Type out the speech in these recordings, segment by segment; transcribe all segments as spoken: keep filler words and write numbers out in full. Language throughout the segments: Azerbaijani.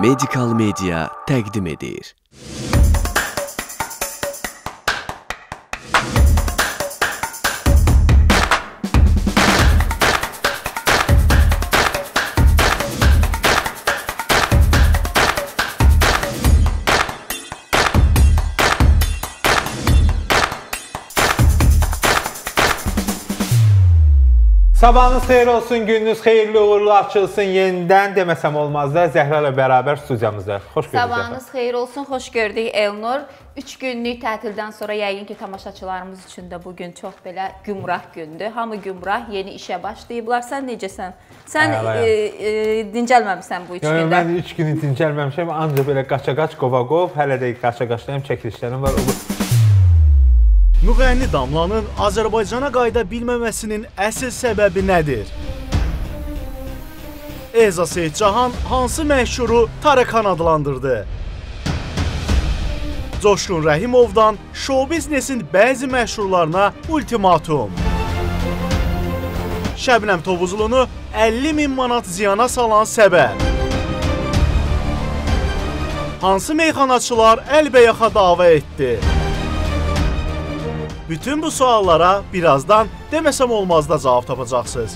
Medical Media təqdim edir. Sabahınız xeyir olsun, gününüz xeyirli uğurlu açılsın. Yenidən deməsəm olmaz da Zəhra ilə bərabər studiyamızda. Xoş gördük. Sabahınız xeyir olsun, xoş gördük Elnur. üç günlük tətildən sonra yəqin ki, tamaşaçılarımız üçün də bugün çox belə gümrah gündür. Hamı gümrah, yeni işə başlayıblar. Sən necəsən? Sən e, e, dincəlməmişsən bu üç Yo, gündə. Mən üç günü dincəlməmişəm, ancaq belə qaça-qaç, qova-qov, hələ də qaça-qaçlarım, çəkilişlərim var. Müğənni Damlanın Azərbaycana qayıda bilməməsinin əsl səbəbi nədir? Elza Seyidcahan hansı məşhuru Tarıkan adlandırdı? Coşqun Rəhimovdan şou-biznesin bəzi məşhurlarına ultimatum. Şəbnəm Tovuzlunu əlli min manat ziyana salan səbəb. Hansı meyxanaçılar əlbəyaxa dava etdi? Bütün bu suallara birazdan deməsəm olmazda cavab tapacaqsınız.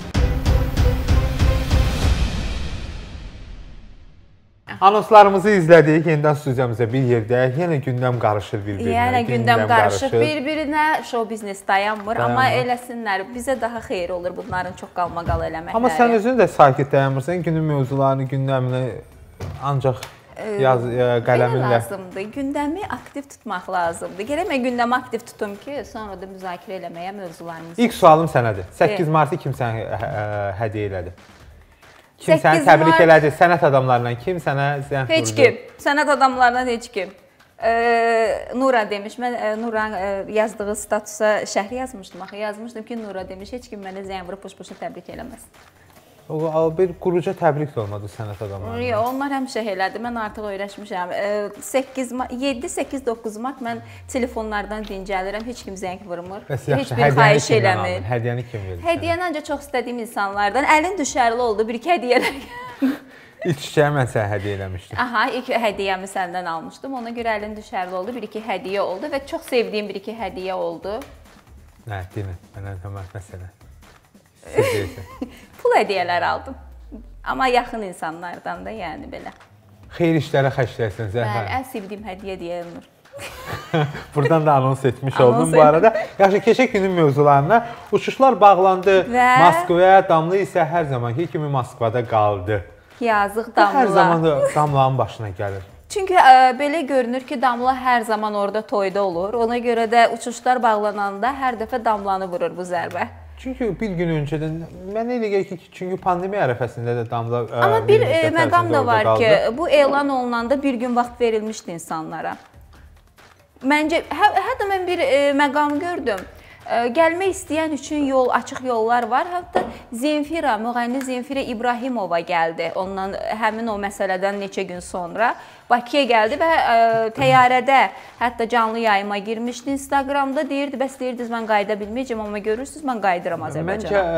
Anonslarımızı izlədik, yenidən studiyamıza bir yerdə. Yenə gündəm qarışır bir-birinə. Yəni gündəm qarışır, bir-birinə show-biznes dayanmır, amma eləsinlər. Bizə daha xeyir olur bunların çox qalmaqal eləməkləri. Amma sən özün də sakit dayanmırsan, günün mövzularını, gündəmini ancaq yaz qələminlə. Belə lazımdır, gündəmi aktiv tutmaq lazımdır. Gərək mən gündəmi aktiv tutum ki, sonra da müzakirə eləməyə mövzularımız. İlk sualım sənədir. səkkiz martı kim sənə hədiyyə elədi? Kim səni təbrik elədi? Sənət adamlarından kim sənə zəng vurdu? Heç kim. Sənət adamlarından heç kim. Nura demiş, mən Nura yazdığı statusa şəhri yazmışdım. Axı yazmışdım ki, Nura demiş, heç kim mənə zəng vurub boş-boşa təbrik eləməz. Bir quruca təbrik də olmadı sənət adamlarından. Yox, onlar həmişə elədi. Mən artıq öyrəşmişəm. yeddi səkkiz doqquz mart mən telefonlardan dincəlirəm. Heç kim zəng vurmur. Heç bir xahiş eləmir. Hədiyyəni kim verdi? Hədiyyəni ancaq çox istədiyim insanlardan. Əlin düşərli oldu. Bir-iki hədiyyələr gəldi. İlk çiçəyi mən sənə hədiyyə eləmişdim. Aha, ilk hədiyyəmi səndən almışdım. Ona görə əlin düşərli oldu. Bir-iki hədiyyə oldu və çox sevdiyim bir-iki hədiyyə oldu. Nə, deyilin. Mənə həmət məsələ. Pul hədiyyələr aldım. Amma yaxın insanlardan da, yəni belə. Xeyir işlərə xərcləyəsən Zəhra. Bəli, ən sevdiyim hədiyyə deyə Elnur. Buradan da anons etmiş oldum bu arada. Yaxşı, keçək günün mövzularına. Uçuşlar bağlandı. Moskvaya, Damla isə hər zamanki kimi Moskvada qaldı. Yazıq Damla. Hər zaman da Damlanın başına gəlir. Çünki ə, belə görünür ki, Damla hər zaman orada toyda olur. Ona görə də uçuşlar bağlananda hər dəfə Damlanı vurur bu zərbə. Çünki bir gün öncədən, mənə elə gəlir ki, çünki pandemiya ərəfəsində də Damla... Amma bir e, məqam da var ki, bu elan olunanda bir gün vaxt verilmişdi insanlara. Məncə, hə, hətta mən bir e, məqam gördüm. E, gəlmək istəyən üçün yol, açıq yollar var. Hətta Zemfira, müğənni Zemfira İbrahimova gəldi. Ondan həmin o məsələdən neçə gün sonra Bakıya gəldi və ə, təyyarədə hətta canlı yayıma girmişdi. Instagramda deyirdi, bəs deyirdiniz mən qayıda bilməyəcəm, amma görürsünüz mən qayıdıram Azərbaycana. Məncə,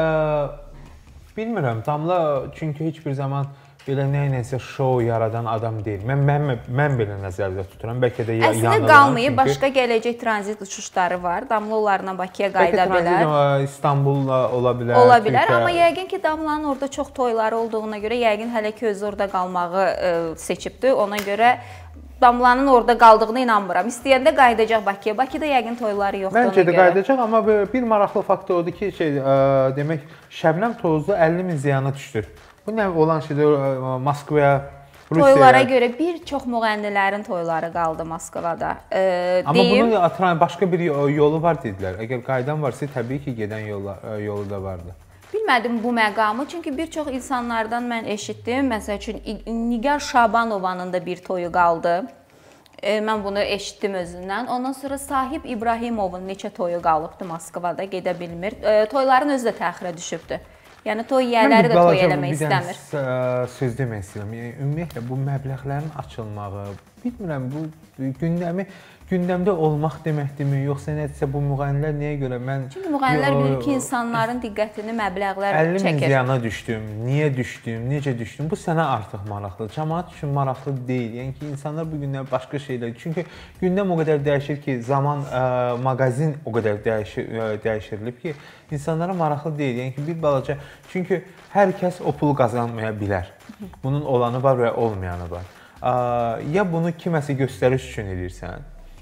ə, bilmirəm, Damla çünki heç bir zaman belə nə-nəsə şou yaradan adam deyil. Mən, mən, mən belə nəzərdə tuturam. Bəlkə də yanılıram. Əslində qalmayıb, çünki... başqa gələcək tranzit uçuşları var. Damla onlarla Bakıya qayıda bilər. Bəlkə tranzit İstanbulla ola bilər. Ola bilər, Türkiyə... amma yəqin ki, Damlanın orada çox toyları olduğuna görə, yəqin hələ ki, özü orada qalmağı ə, seçibdir. Ona görə Damlanın orada qaldığına inanmıram. İstəyəndə qayıdacaq Bakıya. Bakıda yəqin toyları yoxdur ona görə. Məncə də qayıdacaq, amma bir maraqlı fakt odur ki, şey, ə, demək, Şəbnəm Tovuzlu əlli min ziyana düşdür. Bu nə olan şeydir, Moskvaya, Rusiyaya... Toylara görə bir çox müğənnilərin toyları qaldı Moskvada. E, amma deyim... bunun başqa bir yolu var dedilər. Əgər qaydan varsa, təbii ki, gedən yolu, yolu da vardı. Bilmədim bu məqamı, çünki bir çox insanlardan mən eşitdim. Məsəl üçün, Nigar Şabanovanın da bir toyu qaldı. E, mən bunu eşitdim özündən. Ondan sonra Sahib İbrahimovun neçə toyu qalıbdı Moskvada, gedə bilmir. E, toyların özü də təxirə düşübdür. Yəni toy yiyələri də toy eləmək istəmir. Mən bir dənə söz demək istəyirəm. Yəni, ümumiyyətlə, bu məbləğlərin açılmağı, bilmirəm, bu gündəmi gündəmdə olmaq deməkdirmi, yoxsa nədirsə bu müğənnilər nəyə görə mən Çünki müğənnilər bilir ki, insanların diqqətini məbləğlər əlli min çəkir. ziyana düşdüm, niyə düşdüm, necə düşdüm? Bu sənə artıq maraqlı. Cəmaət üçün maraqlı deyil. Yəni ki, insanlar bu günlər başqa şeylər. Çünki gündəm o qədər dəyişir ki, zaman ə, mağazin o qədər dəyişir, ə, dəyişirilib ki, insanlara maraqlı deyil. Yəni ki, bir balaca. Çünki hər kəs o pulu qazanmaya bilər. Bunun olanı var və olmayanı var. Ə, ya bunu kiməsə göstəriş üçün edirsən,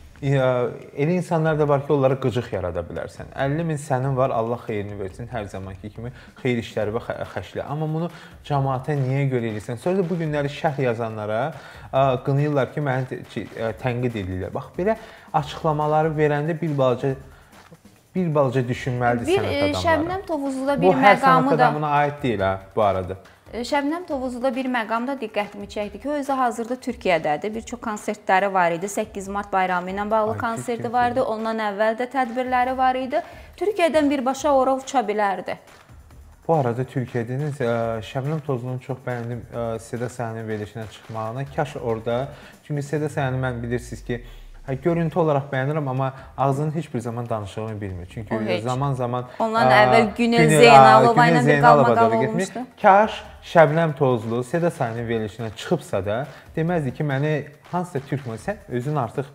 elə insanlar da var ki, onlara qıcıq yarada bilərsən. əlli min sənin var, Allah xeyrini versin, hər zamanki kimi xeyir işləri və xəşli. Amma bunu cəmaata niyə görə edirsən? Sonra da bu günləri şərh yazanlara qınayırlar ki, məni tənqid edirlər. Bax, belə açıqlamaları verəndə bir balaca bir balaca düşünməlidir sənət adamları. Bir Şəbnəm Tovuzluda bir məqamı da... Bu hər sənət da... adamına aid deyil ha, bu arada. Şəbnəm Tovuzluda bir məqamda diqqətimi çəkdi ki, o özü hazırda Türkiyədədir. Bir çox konsertləri var idi. səkkiz mart bayramı ilə bağlı Ay, konserti var idi. Ondan əvvəl də tədbirləri var idi. Türkiyədən birbaşa ora uça bilərdi. Bu arada Türkiyədəniz Şəbnəm Tovuzlunu çox bəyəndim Seda Sayanın verilişinə çıxmağına. Kaş orada. Çünki Seda Sayanı mən bilirsiniz ki, görüntü olaraq bəyənirəm, amma ağzının heç bir zaman danışığını bilmir. Çünki zaman-zaman ondan əvvəl Günel Zeynalova ilə bir qalmaqal olmuşdu. Kaş Şəbnəm Tovuzlu Seda Sayanın verilişinə çıxıbsa da deməzdi ki, məni hansısa türk müziği, sən özün artıq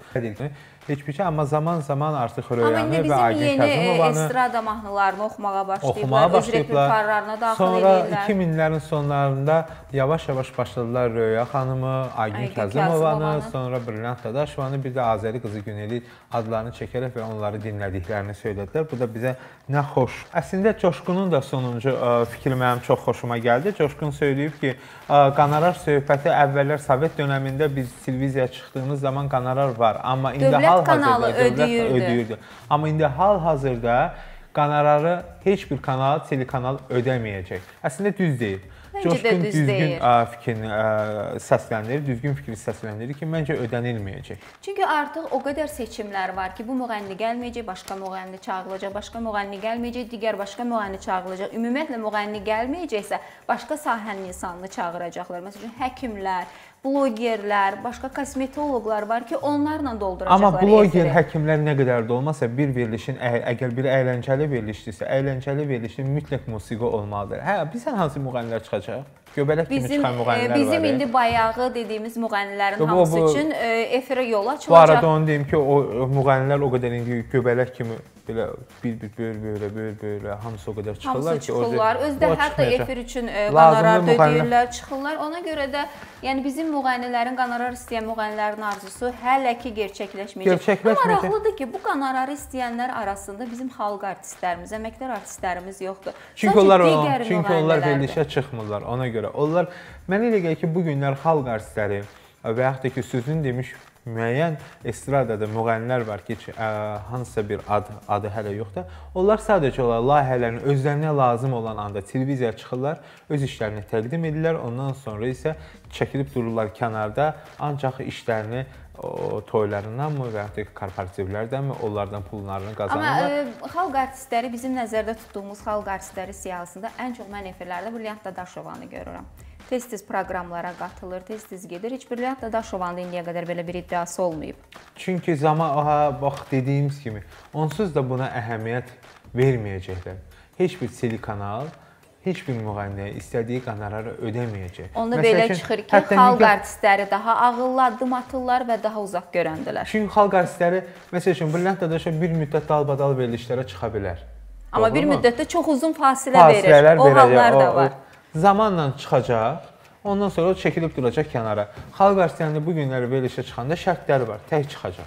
heç bir şey, amma zaman-zaman artıq Röyanı və Aygün Kazımovanı Amma indi bizim yeni estrada mahnılarını oxumağa başlayıblar, öz repertuarlarına daxil edirlər. Sonra iki minlərin sonlarında yavaş-yavaş başladılar Röya xanımı, Aygün Kazımovanı, sonra Brilliant Dadaşovanı, bir də Azəri qızı Güneli adlarını çəkərək və onları dinlədiklərini söylədilər. Bu da bizə nə xoş. Əslində Coşqunun da sonuncu fikri mənim çox xoşuma gəldi. Coşqun söyləyib ki, qonorar söhbəti əvvəllər Sovet dönəmində biz televiziyaya çıxdığımız zaman qonorar var, amma indi dövlət kanalı ödəyirdi. ödəyirdi. Amma indi hal-hazırda qonorarı heç bir kanal, telekanal ödəməyəcək. Əslində düz deyil. Coşqun düz düzgün fikrini səsləndirir, düzgün fikri səsləndirir ki, məncə ödənilməyəcək. Çünki artıq o qədər seçimlər var ki, bu müğənni gəlməyəcək, başqa müğənni çağırılacaq, başqa müğənni gəlməyəcək, digər başqa müğənni çağırılacaq. Ümumiyyətlə müğənni gəlməyəcəksə, başqa sahənin insanını çağıracaqlar. Məsələn, həkimlər, blogerlər, başqa kosmetoloqlar var ki, onlarla dolduracaqlar. Amma bloger, həkimlər nə qədər də olmasa bir verilişin, əgər bir əyləncəli verilişdirsə, əyləncəli verilişin mütləq musiqi olmalıdır. Hə, bizdən hansı müğənnilər çıxacaq? Göbələk kimi çıxan müğənnilər var. Bizim indi bayağı dediyimiz müğənnilərin hamısı üçün efirə yol açılacaq. Bu arada onu deyim ki, o müğənnilər o qədər indi göbələk kimi belə bir-bir böyür-böyrə, böyür-böyrə hamısı o qədər çıxırlar ki, çıxırlar. Özdə hətta efir üçün qonorar ödəyirlər, çıxırlar. Ona görə də yəni bizim müğənnilərin qonorar istəyən müğənnilərin arzusu hələ ki gerçəkləşməyəcək. Maraqlıdır ki, bu qonorarı istəyənlər arasında bizim xalq artistlərimiz, əməkdar artistlərimiz yoxdur. Çünki onlar çünki onlar verilişə çıxmırlar. Ona görə onlar mənə elə gəlir ki, bu günlər xalq artistləri və yaxud da ki, sözünü demiş müəyyən estradada müğənnilər var ki, hansısa bir ad, adı hələ yoxdur. Onlar sadəcə olaraq layihələrini özlərinə lazım olan anda televiziyaya çıxırlar, öz işlərini təqdim edirlər, ondan sonra isə çəkilib dururlar kənarda, ancaq işlərini o toylarından mı və yaxud da korporativlərdən mi onlardan pullarını qazanırlar. Amma xalq artistləri, bizim nəzərdə tutduğumuz xalq artistləri siyahısında ən çox mən efirlərdə Brilliant Dadaşovanı görürəm. Tez-tez proqramlara qatılır, tez-tez gedir. Heç Brilliant Dadaşovanın indiyə qədər belə bir iddiası olmayıb. Çünki zaman, aha, bax dediyimiz kimi, onsuz da buna əhəmiyyət verməyəcəklər. Heç bir telekanal, heç bir müğənniyə istədiyi qonorarı ödəməyəcək. Onda belə çıxır ki, xalq artistləri daha ağıllı addım atırlar və daha uzaq görəndilər. Çünki xalq artistləri, məsəl üçün, Brilliant Dadaşov bir müddət dalbadal verilişlərə çıxa bilər. Amma bir müddətdə çox uzun fasilə verir. O hallar da var. Zamanla çıxacaq, ondan sonra o çəkilib duracaq kənara. Xalq artistlərində bu günləri verilişə çıxanda şərtləri var, tək çıxacaq.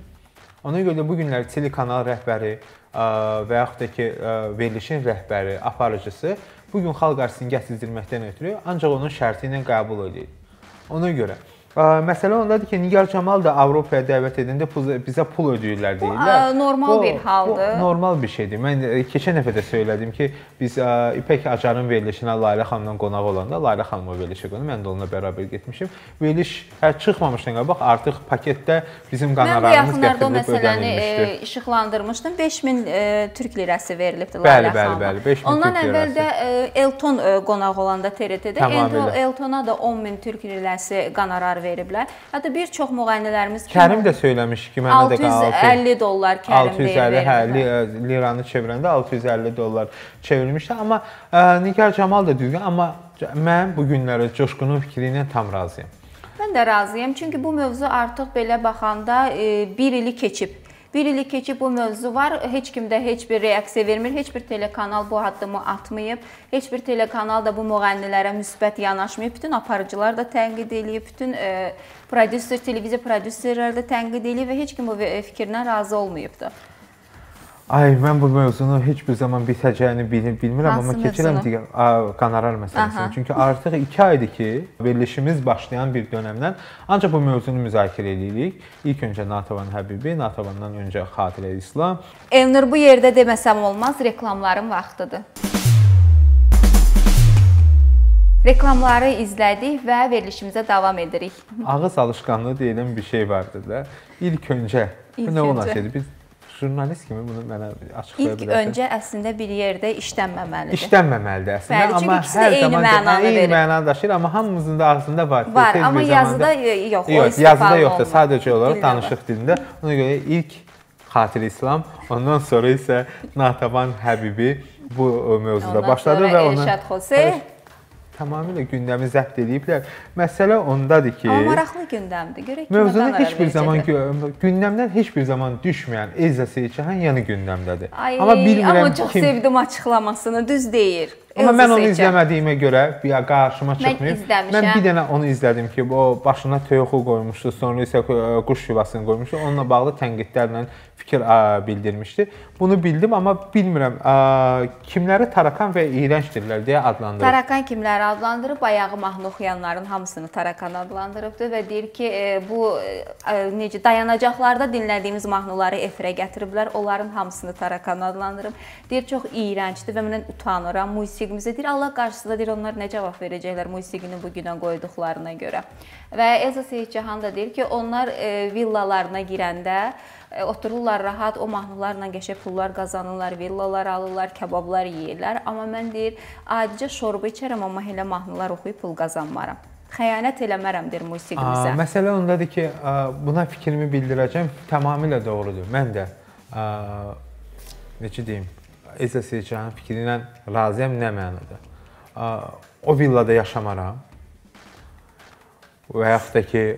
Ona görə də bu günləri telekanal rəhbəri və yaxud da ki, verilişin rəhbəri, aparıcısı bugün xalq artistini gətirdilməkdən ötürü ancaq onun şərti ilə qəbul edir. Ona görə. Məsələ ondadır ki, Nigar Camal da Avropaya dəvət edəndə bizə pul ödəyirlər deyirlər. Bu normal bir haldır. Bu normal bir şeydir. Mən keçən dəfə də söylədim ki, biz İpək Acarın verilişinə Layla xanımdan qonaq olanda, Layla xanıma verilişə qonaq, mən də onunla bərabər getmişim. Veriliş hə çıxmamışdan qabaq artıq paketdə bizim qonorarımız gətirilib ödənilmişdir. Mən bu yaxınlarda o məsələni işıqlandırmışdım. beş min türk lirəsi verilibdi Layla xanıma. Bəli, bəli, beş min türk lirəsi. Ondan əvvəl də Elton qonaq olanda T R T-də Eltona da on min türk lirəsi qonorar veriblər. Hətta bir çox müğənnilərimiz Kərim də söyləmiş ki, mənə altı yüz əlli dollar Kərim deyir. altı yüz əlli liranı çevirəndə altı yüz əlli dollar çevrilmişdi. Amma ə, Nigar Camal da düzgün, amma mən bu günləri Coşqunun fikri ilə tam razıyam. Mən də razıyam, çünki bu mövzu artıq belə baxanda e, bir ili keçib. Bir ili keçib bu mövzu var, heç kim də heç bir reaksiya vermir, heç bir telekanal bu addımı atmayıb, heç bir telekanal da bu müğənnilərə müsbət yanaşmayıb, bütün aparıcılar da tənqid eləyib, bütün e, prodüser, televiziya prodüserləri də tənqid eləyib və heç kim bu fikirdən razı olmayıbdır. Ay, mən bu mövzunu heç bir zaman bitəcəyini bilmirəm, Hansı amma keçirəm digər qonorar məsələsini. Çünki artıq iki aydır ki, verilişimiz başlayan bir dönəmdən ancaq bu mövzunu müzakirə edirik. İlk öncə Natəvan Həbibi, Natəvandan öncə Xatirə İslam. Elnur, bu yerdə deməsəm olmaz, reklamların vaxtıdır. Reklamları izlədik və verilişimizə davam edirik. Ağız alışqanlığı deyilən bir şey vardır da. İlk öncə, bu nə olacaqdı? Biz jurnalist kimi bunu mənə açıqlaya bilərsən. İlk öncə əslində bir yerdə işlənməməlidir. İşlənməməlidir əslində. Bəli, çünki ikisi də eyni mənanı verir. Eyni mənanı daşıyır, amma hamımızın da ağzında var. Var, amma yazıda yox, o yox, yazıda yoxdur, sadəcə olaraq danışıq dilində. Ona görə ilk Xatirə İslam, ondan sonra isə Natəvan Həbibi bu mövzuda başladı və ona Elşad Xose tamamilə gündəmi zəbt ediblər. Məsələ ondadır ki, amma maraqlı gündəmdir. Görək ki, mövzunu heç bir zaman gündəmdən heç bir zaman düşməyən Elza Seyidcahan yəni gündəmdədir. Ay, amma bilmirəm amma çox kim... sevdim açıqlamasını, düz deyir. Amma mən onu izləmədiyimə görə bir qarşıma çıxmayıb. Mən, mən bir dənə onu izlədim ki, o başına toyuğu qoymuşdu, sonra isə quş yuvasını qoymuşdu. Onunla bağlı tənqidlərlə fikir bildirmişdi. Bunu bildim, amma bilmirəm kimləri tarakan və iyrəncdirlər deyə adlandırıb. Tarakan kimləri adlandırıb? Bayağı mahnı oxuyanların hamısını tarakan adlandırıbdır və deyir ki, bu necə dayanacaqlarda dinlədiyimiz mahnıları efirə gətiriblər, onların hamısını tarakan adlandırıb. Deyir, çox iyrəncdir və mən utanıram. Musiqimizə deyir, Allah qarşısında deyir, onlar nə cavab verəcəklər musiqini bu günə qoyduqlarına görə. Və Elza Seyidcahan da deyir ki, onlar villalarına girəndə otururlar rahat, o mahnılarla qəşəng pullar qazanırlar, villalar alırlar, kabablar yeyirlər. Amma mən deyir, adicə şorba içərəm, amma elə mahnılar oxuyub pul qazanmaram. Xəyanət eləmərəm deyir musiqimizə. Məsələ ondadır ki, buna fikrimi bildirəcəm, tamamilə doğrudur. Mən də, necə deyim, Elza Seyidcahanın fikri ilə razıyam, nə mənada. O villada yaşamaram və yaxud da ki,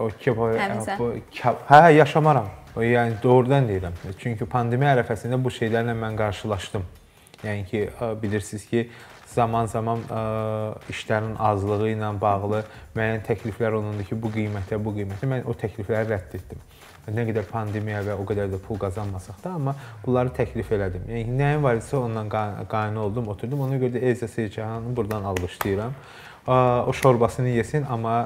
hə, yaşamaram. Yəni doğrudan deyirəm. Çünki pandemiya ərəfəsində bu şeylərlə mən qarşılaşdım. Yəni ki, bilirsiniz ki, zaman-zaman işlərin azlığı ilə bağlı müəyyən təkliflər olundu ki, bu qiymətə, bu qiymətə. Mən o təklifləri rədd etdim. Nə qədər pandemiya və o qədər də pul qazanmasaq da, amma bunları təklif elədim. Yəni nəyin var isə ondan qane oldum, oturdum. Ona görə də Elza Seyidcahanı buradan alqışlayıram. O şorbasını yesin, amma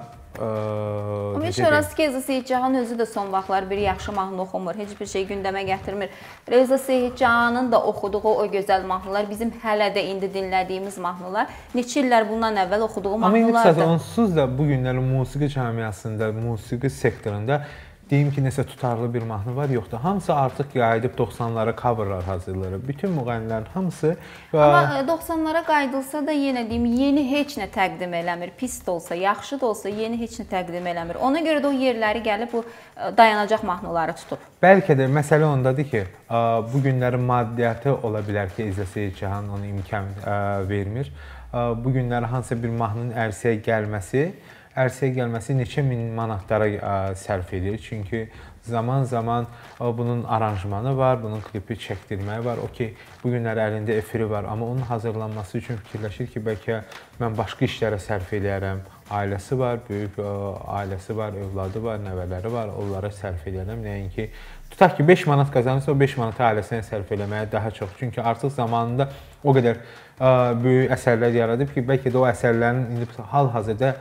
Amma heç orası ki, Elza Seyidcahan özü də son vaxtlar bir yaxşı mahnı oxumur, heç bir şey gündəmə gətirmir. Elza Seyidcahanın da oxuduğu o gözəl mahnılar, bizim hələ də indi dinlədiyimiz mahnılar, neçə illər bundan əvvəl oxuduğu mahnılardır. Amma onsuz da bu günlərin musiqi cəmiyyəsində, musiqi sektorunda deyim ki, nəsə tutarlı bir mahnı var, yoxdur. Hamısı artıq qayıdıb doxsanlara coverlar hazırlayır. Bütün müğənnilərin hamısı... Amma doxsanlara qayıdılsa da yenə deyim, yeni heç nə təqdim eləmir. Pis də olsa, yaxşı da olsa yeni heç nə təqdim eləmir. Ona görə də o yerləri gəlib bu dayanacaq mahnıları tutub. Bəlkə də məsələ ondadır ki, bu günlərin maddiyyatı ola bilər ki, Elza Seyidcahan ona imkan vermir. Bu günləri hansısa bir mahnının ərsəyə gəlməsi, ərsəyə gəlməsi neçə min manatlara sərf edir. Çünki zaman-zaman bunun aranjmanı var, bunun klipi çəkdirməyi var. O ki, bu günlər əlində efiri var. Amma onun hazırlanması üçün fikirləşir ki, bəlkə mən başqa işlərə sərf eləyərəm. Ailəsi var, böyük ailəsi var, övladı var, nəvələri var. Onlara sərf eləyərəm. Nəinki, tutaq ki, beş manat qazanırsa, o beş manatı ailəsinə sərf eləməyə daha çox. Çünki artıq zamanında o qədər böyük əsərlər yaradıb ki, bəlkə də o əsərlərin indi hal-hazırda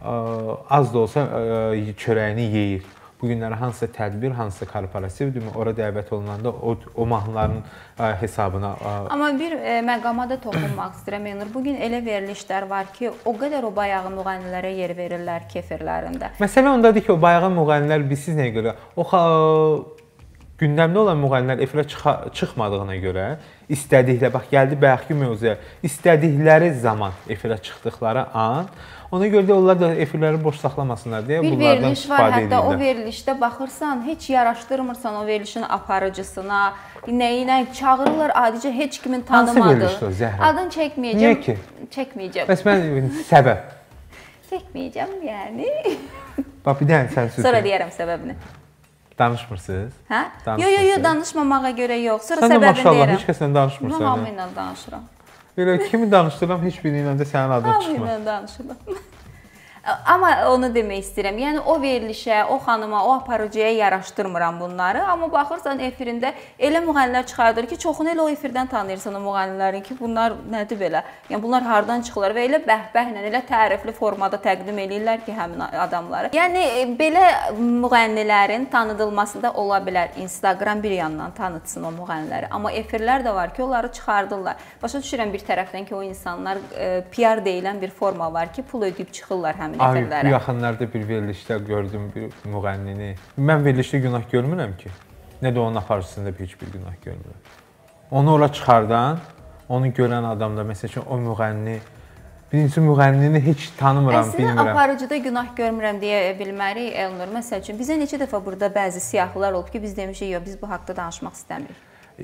az da olsa çörəyini yeyir. Bu günləri hansısa tədbir, hansısa korporativdir, ora dəvət olunanda o, o mahnıların hesabına... Amma bir məqama da toxunmaq istəyirəm, Elnur. Bugün elə verilişlər var ki, o qədər o bayağı müğənnilərə yer verirlər kefirlərində. Məsələ ondadır ki, o bayağı müğənnilər, biz siz nəyə görə? O gündəmdə olan müğənnilər efirə çıxmadığına görə istədikləri, bax gəldi bayaqki mövzuya, istədikləri zaman efirə çıxdıqları an, ona görə də onlar da efirləri boş saxlamasınlar deyə bir bunlardan istifadə edirlər. Bir veriliş var, hətta o verilişdə baxırsan, heç yaraşdırmırsan o verilişin aparıcısına, nəyinə çağırırlar, adicə heç kimin tanımadığı. Hansı verilişdir o, Zəhra? Adını çəkməyəcəm. Niyə ki? Çəkməyəcəm. Bəs mən səbəb? Çəkməyəcəm, yəni. Bax, bir dənə sən sözü. Sonra deyərəm səbəbini. Danışmırsınız? Hə? Yox, yox, yox, danışmamağa görə yox. Sonra səbəbini deyərəm. Sən də maşallah, heç kəslə danışmırsan. Mən hamı ilə danışıram. Elə kimi danışdıram, heç biri ilə də sənin adın çıxmır. Hamı ilə danışıram. Amma onu demək istəyirəm. Yəni o verilişə, o xanıma, o aparıcıya yaraşdırmıram bunları. Amma baxırsan efirində elə müğənnilər çıxardır ki, çoxunu elə o efirdən tanıyırsan o müğənnilərin ki, bunlar nədir belə? Yəni bunlar hardan çıxırlar və elə bəhbəhlə, elə tərifli formada təqdim eləyirlər ki, həmin adamları. Yəni belə müğənnilərin tanıdılması da ola bilər. Instagram bir yandan tanıtsın o müğənniləri. Amma efirlər də var ki, onları çıxardırlar. Başa düşürəm bir tərəfdən ki, o insanlar P R deyilən bir forma var ki, pul ödəyib çıxırlar həmin Ay, bu yaxınlarda bir verilişdə gördüm bir müğənnini. Mən verilişdə günah görmürəm ki. Nə də onun aparıcısında heç bir günah görmürəm. Onu ora çıxardan, onu görən adam da məsəl üçün o müğənni, birinci müğənnini heç tanımıram, Əslində, bilmirəm. Əslində aparıcıda günah görmürəm deyə bilmərik Elnur. Məsəl üçün bizə neçə dəfə burada bəzi siyahılar olub ki, biz demişik, yox, biz bu haqqda danışmaq istəmirik.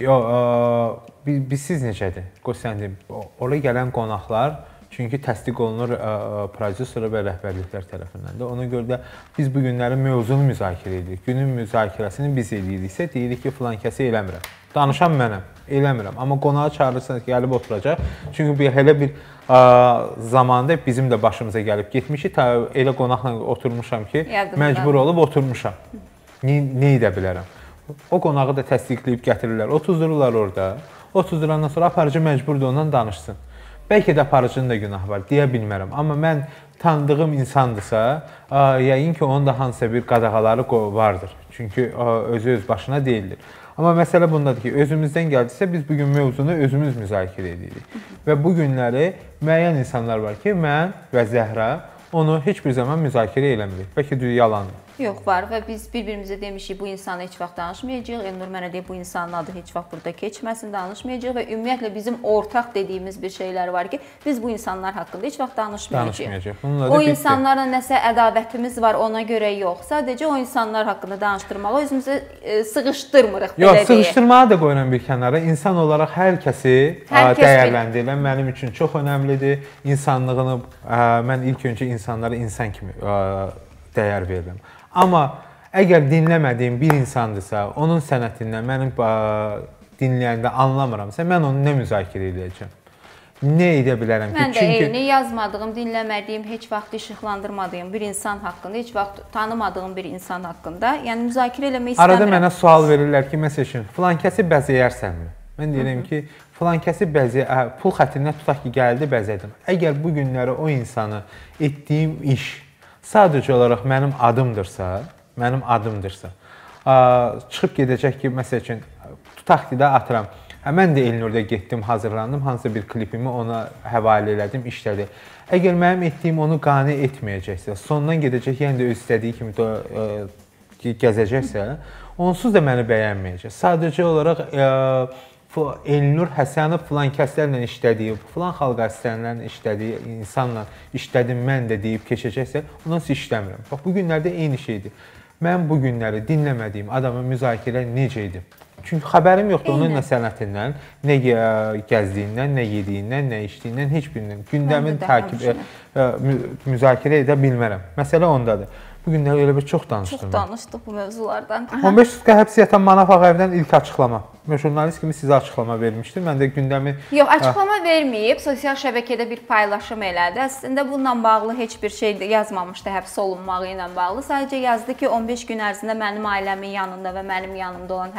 Yox, biz siz necədir? Qoy sən deyim, ora gələn qonaqlar çünki təsdiq olunur prodüser və rəhbərliklər tərəfindən də. Ona görə də biz bu günlərin mövzunu müzakirə edirik. Günün müzakirəsini biz ediriksə, deyirik ki, filan kəsi eləmirəm. Danışan mənəm, eləmirəm. Amma qonağı çağırırsanız ki, gəlib oturacaq. Çünki bir, elə bir ə, zamanda bizim də başımıza gəlib getmişik. Elə qonaqla oturmuşam ki, Yadımdan. məcbur olub oturmuşam. Nə, nə edə bilərəm? O qonağı da təsdiqləyib gətirirlər, otuzdururlar orada. Otuzdurandan sonra aparıcı məcburdur ondan danışsın. Bəlkə də aparıcının da günahı var, deyə bilmərəm. Amma mən tanıdığım insandırsa, yəqin ki, onun da hansısa bir qadağaları vardır. Çünki özü öz başına deyildir. Amma məsələ bundadır ki, özümüzdən gəldisə, biz bugün mövzunu özümüz müzakirə edirik. Və bu günləri müəyyən insanlar var ki, mən və Zəhra onu heç bir zaman müzakirə eləmirik. Bəlkə yalandır. Yox, var və biz bir-birimizə demişik, bu insanla heç vaxt danışmayacağıq. Elnur mənə deyib, bu insanın adı heç vaxt burada keçməsin, danışmayacağıq və ümumiyyətlə bizim ortaq dediyimiz bir şeylər var ki, biz bu insanlar haqqında heç vaxt danışmayacağıq. O insanlarla nəsə ədavətimiz var, ona görə yox. Sadəcə o insanlar haqqında danışdırmağa özümüzü e, sığışdırmırıq. Yox, sığışdırmağı da qoyuram bir kənara. İnsan olaraq hər kəsi hər kəs dəyərləndirirəm. Mənim üçün çox önəmlidir. İnsanlığını, ə, mən ilk öncə insanlara insan kimi ə, dəyər verirəm. Amma əgər dinləmədiyim bir insandırsa, onun sənətindən mənim dinləyəndə anlamıramsa, mən onu nə müzakirə edəcəm? Nə edə bilərəm ki? Mən də Çünki... eyni yazmadığım, dinləmədiyim, heç vaxt işıqlandırmadığım bir insan haqqında, heç vaxt tanımadığım bir insan haqqında, yəni müzakirə eləmək istəmirəm. Arada mənə sual verirlər ki, məsəl üçün, filan kəsi bəzəyərsənmi? Mən deyirəm ki, filan kəsi bəzəyə, pul xəttindən tutaq ki, gəldi bəzədim. Əgər bu günləri o insanı etdiyim iş sadəcə olaraq mənim adımdırsa, mənim adımdırsa, çıxıb gedəcək ki, məsəl üçün, tutaq ki, də atıram. Mən də Elnurda getdim, hazırlandım, hansısa bir klipimi ona həvalə elədim, işlədi. Əgər mənim etdiyim onu qane etməyəcəksə, sondan gedəcək, yəni də öz istədiyi kimi də gəzəcəksə, onsuz da məni bəyənməyəcək. Sadəcə olaraq Elnur Həsənov filan kəslərlə işlədiyi, filan xalq əsərlərlə işlədiyi insanla işlədim mən də deyib keçəcəksə, ondan sonra işləmirəm. Bax, bu günlərdə eyni şeydir. Mən bu günləri dinləmədiyim adamın müzakirə necə edim? Çünki xəbərim yoxdur onun nə sənətindən, nə gəzdiyindən, nə yediyindən, nə içdiyindən, heç birindən. Gündəmin takib, müzakirə edə bilmərəm. Məsələ ondadır. Bu günlər elə bir çox danışdım. Çox danışdıq bu mövzulardan. on beş sutka həbs yatan Manaf Ağayevdən ilk açıqlama. Jurnalist kimi sizə açıqlama vermişdim. Mən də gündəmi... Yox, açıqlama verməyib. Sosial şəbəkədə bir paylaşım elədi. Əslində bununla bağlı heç bir şey yazmamışdı həbs olunmağı ilə bağlı. Sadəcə yazdı ki, on beş gün ərzində mənim ailəmin yanında və mənim yanımda olan hər kəsi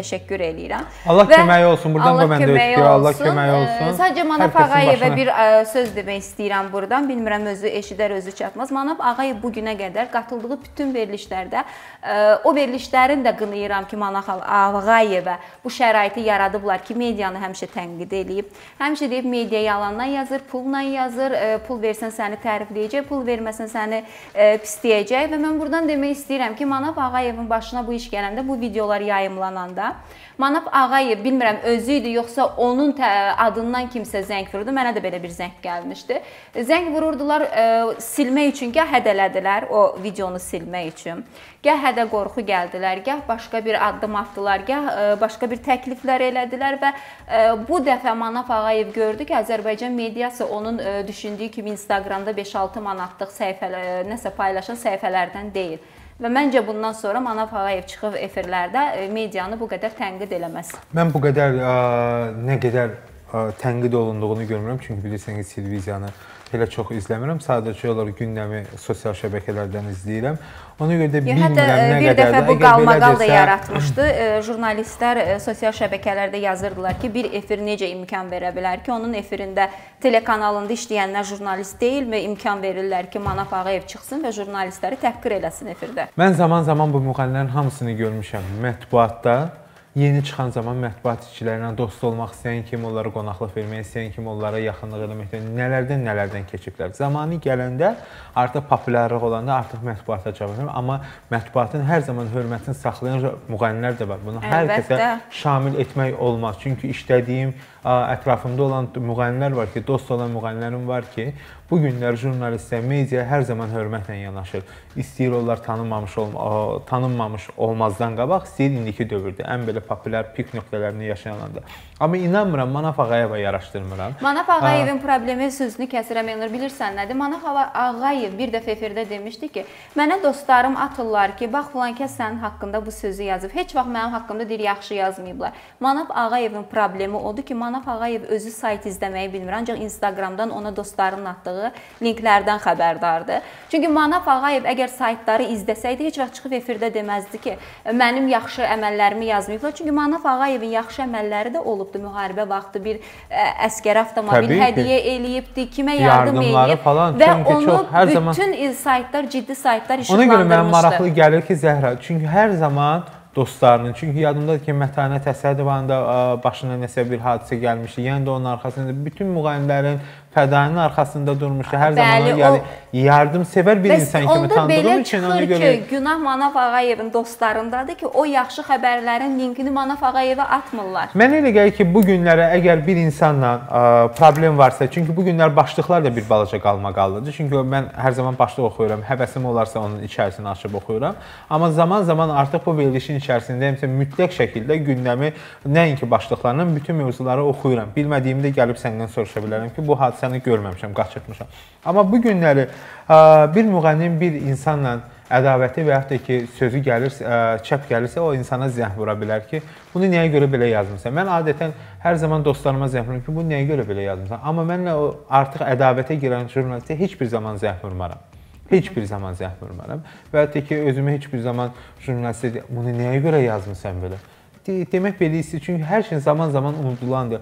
təşəkkür eləyirəm. Allah köməyi olsun. Buradan da mən də ötürürəm. Allah köməyi olsun. Sadəcə Manaf Ağayevə bir ə, söz demək istəyirəm buradan. Bilmirəm özü eşidər, özü çatmaz. Manaf Ağayev bu günə qədər qatıldığı bütün verilişlərdə ə, o verilişlərin də qınayıram ki, Manaf Ağayevə bu şəraiti yaradıblar ki, medianı həmişə tənqid eləyib. Həmişə deyib media yalandan yazır, pulla yazır, ə, pul versən səni tərifləyəcək, pul verməsən səni ə, pisləyəcək və mən buradan demək istəyirəm ki, Manaf Ağayevin başına bu iş gələndə, bu videolar yayımlananda Manaf Ağayev, bilmirəm özü idi yoxsa onun adından kimsə zəng vurdu. Mənə də belə bir zəng gəlmişdi. Zəng vururdular ə, silmək üçün, gah hədələdilər o videonu silmək üçün. Gah hədə qorxu gəldilər, gah başqa bir addım atdılar, gah ə, başqa bir təkliflər elədilər və ə, bu dəfə Manaf Ağayev gördü ki, Azərbaycan mediası onun ə, düşündüyü kimi Instagramda beş altı manatlıq səhifələr, nəsə paylaşan səhifələrdən deyil. Və məncə bundan sonra Manaf Ağayev çıxıb efirlərdə medianı bu qədər tənqid eləməz. Mən bu qədər ə, nə qədər ə, tənqid olunduğunu görmürəm. Çünki bilirsən ki, televiziyanı elə çox izləmirəm. Sadəcə olaraq gündəmi sosial şəbəkələrdən izləyirəm. Ona görə də bilmirəm nə qədər də. Bir dəfə bu qalmaqal da yaratmışdı. Jurnalistlər sosial şəbəkələrdə yazırdılar ki, bir efir necə imkan verə bilər ki, onun efirində telekanalında işləyənlər jurnalist deyil və imkan verirlər ki, Manaf Ağayev çıxsın və jurnalistləri təhqir eləsin efirdə. Mən zaman-zaman bu müğənnilərin hamısını görmüşəm mətbuatda. Yeni çıxan zaman mətbuat işçilərlə dost olmaq istəyən kimi, onlara qonaqlıq vermək istəyən kimi, onlara yaxınlıq eləməkdən nələrdən nələrdən keçiblər. Zamanı gələndə, artıq populyarlıq olanda artıq mətbuata cavab verir. Amma mətbuatın hər zaman hörmətini saxlayan müğənnilər də var. Bunu hər kəsə şamil etmək olmaz. Çünki işlədiyim, ətrafımda olan müğənnilər var ki, dost olan müğənnilərim var ki, bu günlər jurnalistlər, media hər zaman hörmətlə yanaşır. İstəyir onlar tanınmamış, olma, tanınmamış olmazdan qabaq, istəyir indiki dövrdə, ən belə populyar pik nöqtələrini yaşayananda. Amma inanmıram, Manaf Ağayeva yaraşdırmıram. Manaf Ağayevin problemi sözünü kəsirəm, Elnur, bilirsən nədir? Manaf Ağayev bir dəfə efirdə demişdi ki, mənə dostlarım atırlar ki, bax filan kəs sənin haqqında bu sözü yazıb. Heç vaxt mənim haqqımda deyir, yaxşı yazmayıblar. Manaf Ağayevin problemi odur ki, Manaf Ağayev özü sayt izləməyi bilmir, ancaq Instagramdan ona dostlarının atdığı linklərdən xəbərdardır. Çünki Manaf Ağayev əgər saytları izləsəydi, heç vaxt çıxıb efirdə deməzdi ki, mənim yaxşı əməllərimi yazmayıblar. Çünki Manaf Ağayevin yaxşı əməlləri də olubdu. Müharibə vaxtı bir ə, əskər avtomobil hədiyyə eləyibdi, kimə yardım eləyib və onu bütün zaman... saytlar, ciddi saytlar işıqlandırmışdı. Ona görə mənə maraqlı gəlir ki, Zəhra, çünki hər zaman dostlarının, çünki yadımdadır ki, Mətanət Əsədovanın da başına nəsə bir hadisə gəlmişdi. Yəni də onun arxasında bütün müğənnilərin fədainin arxasında durmuşdu. Hər Bəli, zaman yəni, o... yardımsevər bir insan kimi tanıdığım için ona görə... Onda belə çıxır ki, günah Manaf Ağayevin dostlarındadır ki, o yaxşı xəbərlərin linkini Manaf Ağayevə atmırlar. Mənə elə gəlir ki, bu günlərə əgər bir insanla ə, problem varsa, çünki bu günlər başlıqlar da bir balaca qalmaqallıdır. Çünki mən hər zaman başlıq oxuyuram, həvəsim olarsa onun içərisini açıb oxuyuram. Amma zaman-zaman artıq bu verilişin içərisində həmsə mütləq şəkildə gündəmi nəinki başlıqlarla bütün mövzuları oxuyuram. Bilmədiyimdə gəlib səndən soruşa bilərəm ki, bu hadisə səni görməmişəm, qaçırtmışam. Amma bu günləri bir müğənnin bir insanla ədavəti və yaxud da ki, sözü gəlir, çəp gəlirsə, o insana zəng vura bilər ki, bunu nəyə görə belə yazmısan? Mən adətən hər zaman dostlarıma zəng vururam ki, bunu nəyə görə belə yazmısan? Amma mənlə o artıq ədavətə girən jurnalistə heç bir zaman zəng vurmaram. Heç bir zaman zəng vurmaram. Və yaxud da ki, özümü heç bir zaman jurnalistə bunu nəyə görə yazmısan belə? Demək belə istəyir, çünki hər şey zaman-zaman unudulandır.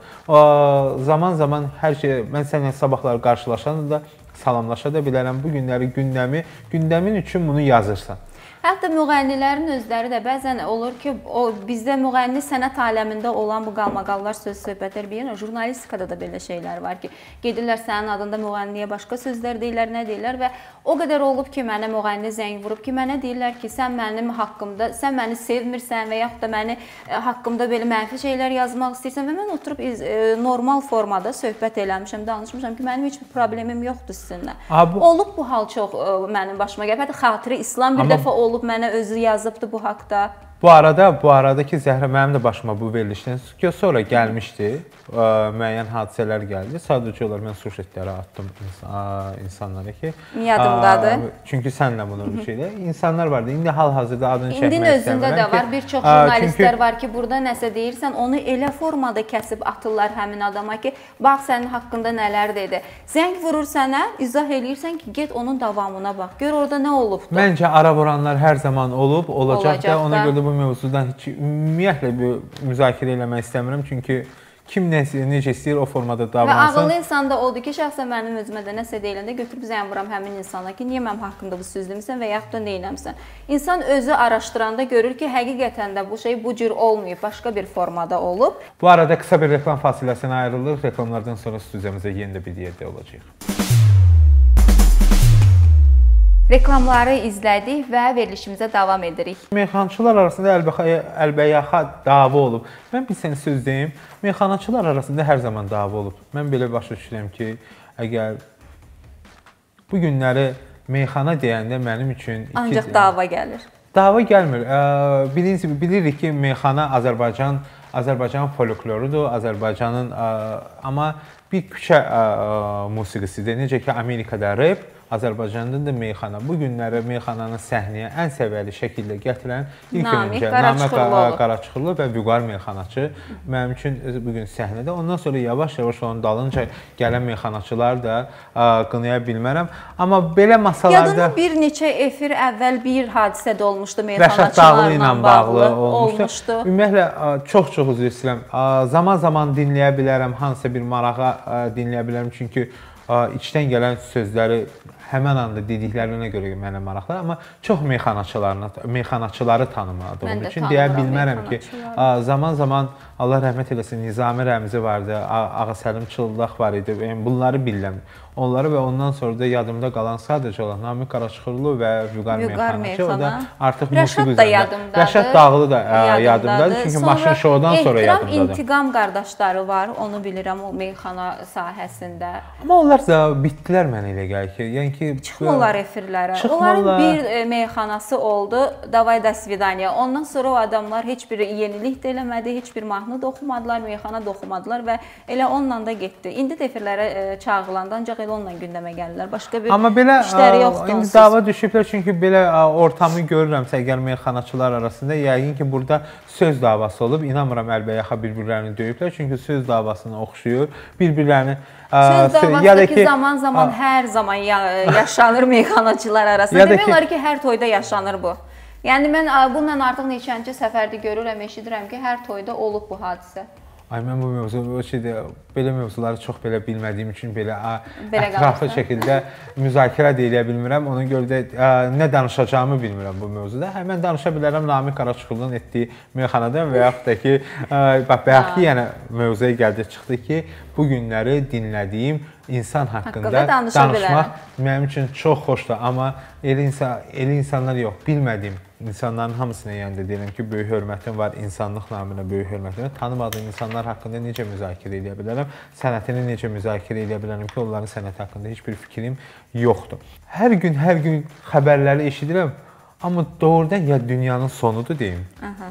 Zaman-zaman hər şey, mən sənlə sabahlar qarşılaşanda da salamlaşa da bilərəm. Bu günləri gündəmi, gündəmin üçün bunu yazırsan. Hətta müğənnilərin özləri də bəzən olur ki, o bizdə müğənni sənət aləmində olan bu qalmaqallar söz söhbətlər bilirlər. Jurnalistikada da belə şeylər var ki, gedirlər sənin adında müğənniyə başqa sözlər deyirlər, nə deyirlər və o qədər olub ki, mənə müğənni zəng vurub ki, mənə deyirlər ki, sən mənim haqqımda, sən məni sevmirsən və yaxud da məni haqqımda belə mənfi şeylər yazmaq istəyirsən və mən oturub normal formada söhbət eləmişəm, danışmışam ki, mənim heç bir problemim yoxdur sizinlə. Bu... Olub bu hal çox mənim başıma gəlib. Hətta Xatirə İslam bir Amma... dəfə olub olub mənə özü yazıbdı bu haqda. Bu arada, bu aradakı Zəhra mənim də başıma bu verilişdən sonra gəlmişdi, ə, müəyyən hadisələr gəldi. Sadəcə olaraq mən sujetlərə atdım insanlara ki, yadımdadır. Çünki sənlə bunun bir şeydə insanlar vardı. İndi hal-hazırda adını çəkmək istəmirəm. İndi özündə də var. Bir çox jurnalistlər çünki... var ki, burada nəsə deyirsən, onu elə formada kəsib atırlar həmin adama ki, bax sənin haqqında nələr dedi. Zəng vurur sənə, izah eləyirsən ki, get onun davamına bax. Gör orada nə olubdu. Məncə ara vuranlar hər zaman olub, olacaq da. Ona görə bu bu mövzudan heç ümumiyyətlə bir müzakirə eləmək istəmirəm, çünki kim necə, necə istəyir o formada davransın. Və ağıllı insan da oldu ki, şəxsən mənim özümə də nəsə deyiləndə götürüb zəng vuram həmin insana ki, niyə mənim haqqımda bu söz demirsən və yaxud da neyləmsən. İnsan özü araşdıranda görür ki, həqiqətən də bu şey bu cür olmayıb, başqa bir formada olub. Bu arada qısa bir reklam fasiləsinə ayrılır. Reklamlardan sonra studiyamıza yeni də bir yerdə olacaq. Reklamları izlədik və verilişimizə davam edirik. Meyxanaçılar arasında əlbəyaxa dava olub. Mən bir sənə söz deyim, meyxanaçılar arasında hər zaman dava olub. Mən belə başa düşürəm ki, əgər bu günləri meyxana deyəndə mənim üçün... iki... Ancaq dava gəlir. Dava gəlmir. Bilirsiniz, bilirik ki, meyxana Azərbaycan, Azərbaycan folklorudur, Azərbaycanın, amma bir küçə musiqisidir. Necə ki, Amerikada rap, Azərbaycanda da meyxana. Bu günləri meyxananın səhnəyə ən səviyyəli şəkildə gətirən ilk öncə Namiq Qaraçıxırlı və Vüqar meyxanaçı mənim üçün bu gün səhnədə. Ondan sonra yavaş-yavaş onun dalınca gələn meyxanaçılar da qınaya bilmərəm. Amma belə masalarda... Yadında bir neçə efir əvvəl bir hadisə də olmuşdu meyxanaçılarla bağlı olmuşdu. Ümumiyyətlə, çox-çox üzr istəyirəm. Zaman-zaman dinləyə bilərəm, hansısa bir marağa dinləyə bilərəm. Çünki içdən gələn sözləri həmən anda dediklərinə görə mənə maraqlar, amma çox meyxanaçıları tanımadığım üçün deyə bilmərəm ki, zaman-zaman Allah rəhmət eləsin, Nizami Rəmzi vardı, Ağa Səlim Çıldaq var idi, bunları bilirəm. Onları və ondan sonra da yadımda qalan sadəcə olan Namiq Qaraçıxırlı və Vüqar meyxanaçı, o da artıq musiqi üzərində. Rəşad Dağlı da yadımdadır, çünki Maşın Şoudan sonra yadımdadır. Ehtiram İntiqam qardaşları var, onu bilirəm o meyxana sahəsində. Amma onlar da bitdilər mənə elə gəlir ki, yəni ki... Çıxmırlar efirlərə. Onların bir meyxanası oldu, Davay da Svidaniya. Ondan sonra o adamlar heç bir yenilik də eləmədi, heç bir mahnı da oxumadılar, meyxana da oxumadılar və elə onunla da getdi. İndi də efirlərə çağırılanda ancaq elə onunla gündəmə gəlirlər. Başqa bir işləri yoxdur. İndi dava düşüblər, çünki belə ortamı görürəmsə, əgər meyxanaçılar arasında, yəqin ki, burada söz davası olub. İnanmıram əlbəyaxa bir-birlərini döyüblər, çünki söz davasına oxşuyur. Bir-birlərini... Söz davası ki, zaman-zaman hər zaman yaşanır meyxanaçılar arasında. Demək olar ki, hər toyda yaşanır bu. Yəni, mən bununla artıq neçənci səfərdə görürəm, eşidirəm ki, hər toyda olub bu hadisə. Ay, mən bu mövzu, belə mövzuları çox belə bilmədiyim üçün belə ətraflı şəkildə müzakirə də eləyə bilmirəm. Ona görə də nə danışacağımı bilmirəm bu mövzuda. Mən danışa bilərəm Namiq Qaraçıxırlının etdiyi meyxanadan və yaxud da ki, bayaq ki, yəni mövzuya gəldi, çıxdı ki, bu günləri dinlədiyim insan haqqında danışmaq mənim üçün çox xoşdur. Amma elə insanlar yox, bilmədiyim insanların hamısına yəni deyirəm ki, böyük hörmətim var, insanlıq naminə böyük hörmətim var. Tanımadığım insanlar haqqında necə müzakirə edə bilərəm, sənətini necə müzakirə edə bilərəm ki, onların sənəti haqqında heç bir fikrim yoxdur. Hər gün, hər gün xəbərləri eşidirəm, amma doğrudan ya dünyanın sonudur deyim,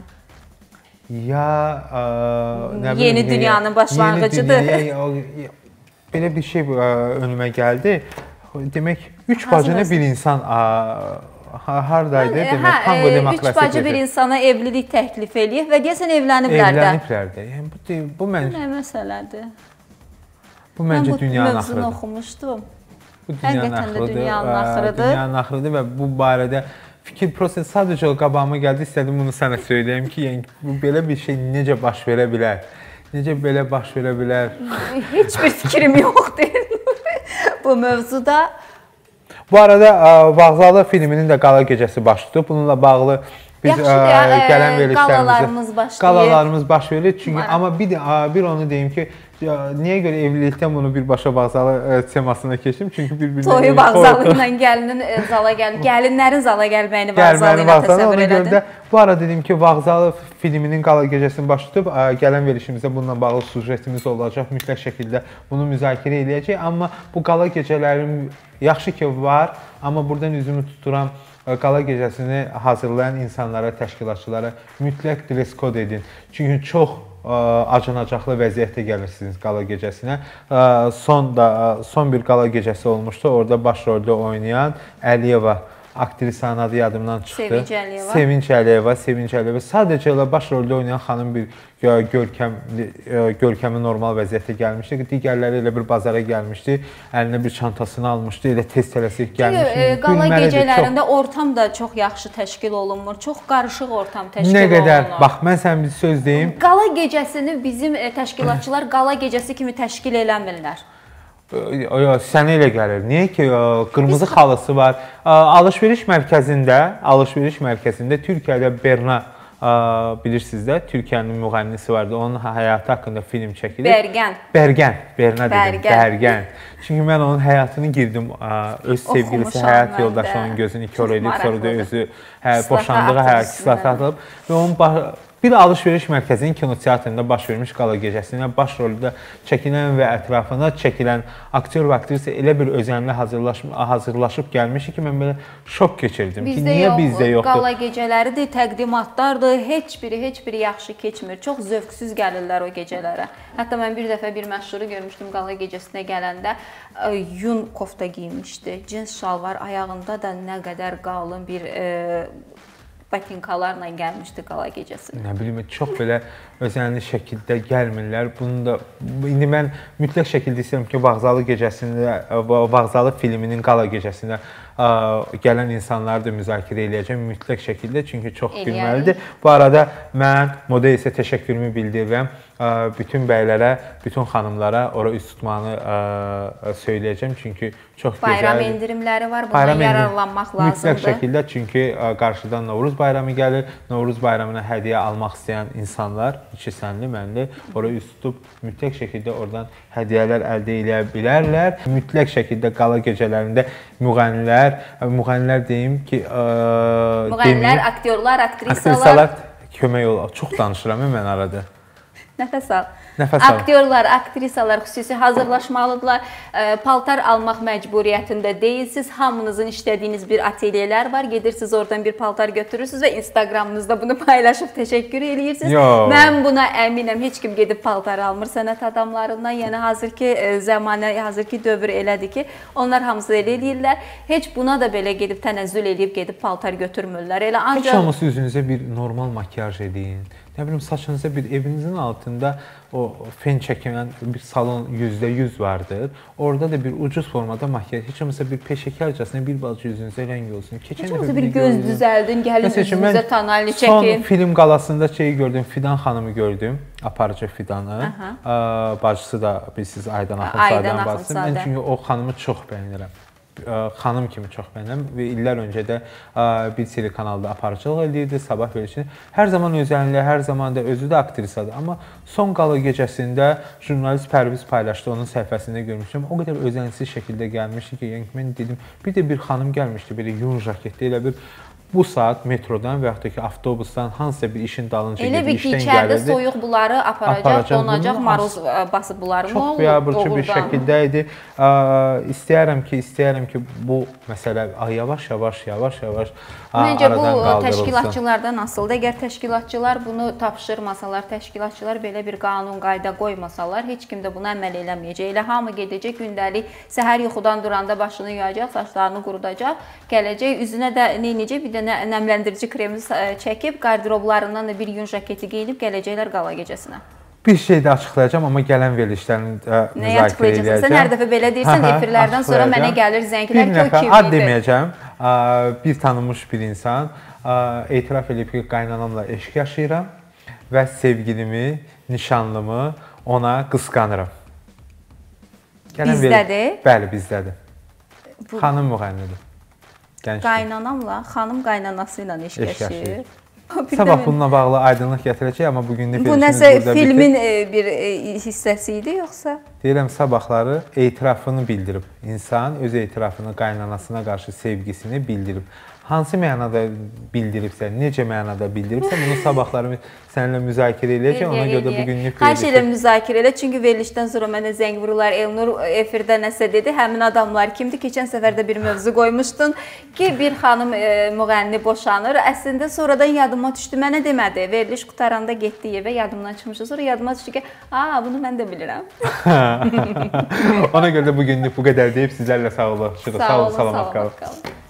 ya yeni dünyanın başlanğıcıdır. Belə bir şey önümə gəldi. Demək, üç bacını bir insan haradaydı? Demək, Kongo demokrasiyası. Üç bacı bir insana evlilik təklif eləyib və deyəsən evləniblər də. Evləniblər də. Yəni, bu məncə... Bu nə məsələdir? Bu məncə dünyanın axırıdır. Mən bu mövzunu oxumuşdum. Bu dünyanın axırıdır. Dünyanın axırıdır. Dünyanın axırıdır və bu barədə fikir prosesi sadəcə o qabağıma gəldi. İstədim bunu sənə söyləyəm ki, yəni, bu belə bir şey necə baş verə bilər? Necə belə baş verə bilər? Heç bir fikrim yoxdur bu mövzuda. Bu arada Vağzalı filminin də qala gecəsi baş tutub. Bununla bağlı biz gələn verilişlərimizdə qalalarımız baş verir. Çünki amma bir bir onu deyim ki, niyə görə evlilikdən bunu birbaşa Vağzalı temasına keçdim? Çünki bir-birinə toyu Vağzalı ilə gəlinin zala gəl, gəlinlərin zala gəlməyini Vağzalı ilə təsəvvür elədim. Bu arada dedim ki, Vağzalı filminin qala gecəsini baş tutub, gələn verilişimizdə bununla bağlı sujetimiz olacaq. Mütləq şəkildə bunu müzakirə edəcəyik. Amma bu qala gecələrim yaxşı ki var, amma buradan üzümü tuturam. Qala gecəsini hazırlayan insanlara, təşkilatçılara mütləq dress code edin. Çünki çox acınacaqlı vəziyyətdə gəlirsiniz qala gecəsinə. Son da son bir qala gecəsi olmuşdu. Orada baş rolda oynayan Əliyeva aktrisanın adı yadımdan çıxdı. Sevinç Əliyeva. Sevinç Əliyeva, Sevinç Əliyeva. Sadəcə elə baş rolda oynayan xanım bir görkəm görkəmi normal vəziyyətə gəlmişdi. Digərləri elə bir bazara gəlmişdi. Əlinə bir çantasını almışdı. Elə tez tələsik gəlmişdi. Qala gecələrində çox... ortam da çox yaxşı təşkil olunmur. Çox qarışıq ortam təşkil olunur. Nə qədər? Olunur. Bax, mən sən bir söz deyim. Qala gecəsini bizim təşkilatçılar qala gecəsi kimi təşkil eləmirlər. Sənə elə gəlir. Niyə ki, qırmızı Biz... xalısı var. Alış-veriş mərkəzində, alış-veriş mərkəzində Türkiyədə Berna bilirsiniz də, Türkiyənin müğənnisi vardı. Onun həyatı haqqında film çəkilir. Bərgən. Bərgən. Berna dedim. Bərgən. Çünki mən onun həyatını girdim. Öz sevgilisi, həyat yoldaşı onun gözünü kör edib, sonra da özü boşandığı həyat kislatı atılıb və onun bir alış-veriş mərkəzinin kinoteatrında baş vermiş qala gecəsində baş rolda çəkilən və ətrafına çəkilən aktyor və aktrisa elə bir özənlə hazırlaşıb gəlmişdi ki, mən belə şok keçirdim ki, niyə bizdə yoxdur? Qala gecələridir, təqdimatlardır, heç biri, heç biri yaxşı keçmir. Çox zövqsüz gəlirlər o gecələrə. Hətta mən bir dəfə bir məşhuru görmüşdüm qala gecəsinə gələndə, yun kofta giymişdi, cins şalvar, ayağında da nə qədər qalın bir batinkalarla gəlmişdi qala gecəsi. Nə bilim, çox belə özənli şəkildə gəlmirlər. Bunu da indi mən mütləq şəkildə istəyirəm ki, Vağzalı gecəsində, Vağzalı filminin qala gecəsində gələn insanları da müzakirə eləyəcəm mütləq şəkildə, çünki çox gülməlidir. Bu arada mən model isə təşəkkürümü bildirirəm. Bütün bəylərə, bütün xanımlara ora üst tutmanı söyləyəcəm, çünki çox gözəl. Bayram endirimləri var, bundan yararlanmaq lazımdır. Mütləq şəkildə, çünki qarşıdan Novruz bayramı gəlir. Novruz bayramına hədiyyə almaq istəyən insanlar, iki sənli, mənli, ora üst tutub mütləq şəkildə oradan hədiyyələr əldə edə bilərlər. Mütləq şəkildə qala gecələrində müğənnilər, müğənnilər deyim ki, müğənnilər, aktyorlar, aktrisalar kömək ol. Çox danışıram mən arada. Nəfəs al. Nəfəs al. Aktyorlar, aktrisalar xüsusi hazırlaşmalıdırlar. Paltar almaq məcburiyyətində deyilsiniz. Hamınızın işlədiyiniz bir atelyelər var. Gedirsiniz oradan bir paltar götürürsünüz və Instagramınızda bunu paylaşıb təşəkkür edirsiniz. Mən buna əminəm. Heç kim gedib paltar almır sənət adamlarından. Yəni hazırki zamanə, hazırki dövr elədir ki, onlar hamısı elə eləyirlər. Heç buna da belə gedib tənəzzül edib gedib paltar götürmürlər. Elə ancaq heç olmasa üzünüzə bir normal makyaj edin. Nə bilim, saçınıza bir evinizin altında o fen çəkilən bir salon yüzdə yüz vardır. Orada da bir ucuz formada makyaj, heç olmasa bir peşəkarcasına bir balaca yüzünüzə rəng olsun. Heç olmasa bir göz düzəldin, gəlin üzünüzə tonalini çəkin. Son film qalasında şeyi gördüm, Fidan xanımı gördüm. Aparıcı Fidanı. Bacısı da bilirsiniz Aydan Axundzadən bacısı. Mən çünki o xanımı çox bəyənirəm. Xanım kimi çox bəyənirəm və illər öncə də bir telekanalda aparıcılıq edirdi, sabah verilişini. Hər zaman özəlliyi, hər zaman da özü də aktrisadır. Amma son qala gecəsində jurnalist Pərviz paylaşdı, onun səhifəsində görmüşdüm. O qədər özənsiz şəkildə gəlmişdi ki, yəni mən dedim, bir də bir xanım gəlmişdi, belə yun jaketli, elə bir bu saat metrodan və yaxud da ki, avtobusdan hansısa bir işin dalınca gedib işdən gəlirdi. Elə bir ki, içəridə soyuq bunları aparacaq, donacaq, maruz basıb bunları. Çox biabırçı bir şəkildə idi. İstəyərəm ki, istəyərəm ki, bu məsələ yavaş-yavaş, yavaş-yavaş Məncə bu təşkilatçılardan asılıdır. Əgər təşkilatçılar bunu tapşırmasalar, təşkilatçılar belə bir qanun qayda qoymasalar, heç kim də buna əməl eləməyəcək. Elə hamı gedəcək, gündəlik səhər yuxudan duranda başını yuyacaq, saçlarını qurudacaq, gələcək, üzünə də neynəcək, bir də nəmləndirici kremi çəkib, qardiroblarından da bir yun jaketi geyinib gələcəklər qala gecəsinə. Bir şey də açıqlayacağım, amma gələn verilişlərini müzakirə edəcəm. Sən hər dəfə belə deyirsən, efirlərdən sonra mənə gəlir zənglər ki, o kimdir? Ad deməyəcəm. Bir tanınmış bir insan etiraf edib ki, qaynanamla eşq yaşayıram və sevgilimi, nişanlımı ona qısqanıram. Bizdədir? Bəli, bizdədir. Xanım müğənnidir. Qaynanamla, xanım qaynanası ilə eşq yaşayır. Sabah bununla bağlı aydınlıq gətirəcək, amma bugün də bu nəsə filmin bir hissəsi idi, yoxsa? Deyirəm, sabahları etirafını bildirib. İnsan öz etirafını, qaynanasına qarşı sevgisini bildirib. Hansı mənada bildiribsə, necə mənada bildiribsə, bunu sabahları səninlə müzakirə eləyəcək, ona görə də bugünlük Xahiş edirəm müzakirə elə, çünki verilişdən sonra mənə zəng vururlar, Elnur efirdə nəsə dedi, həmin adamlar kimdir? Keçən səfərdə bir mövzu qoymuşdun ki, bir xanım müğənni boşanır, əslində sonradan yadıma düşdü, mənə demədi, veriliş qutaranda getdi evə, yadımdan çıxmışdı, sonra yadıma düşdü ki, aa, bunu mən də bilirəm. Ona görə də bugünlük bu qədər deyib, sizlərlə sağ olun, sağ olun, salamat qalın.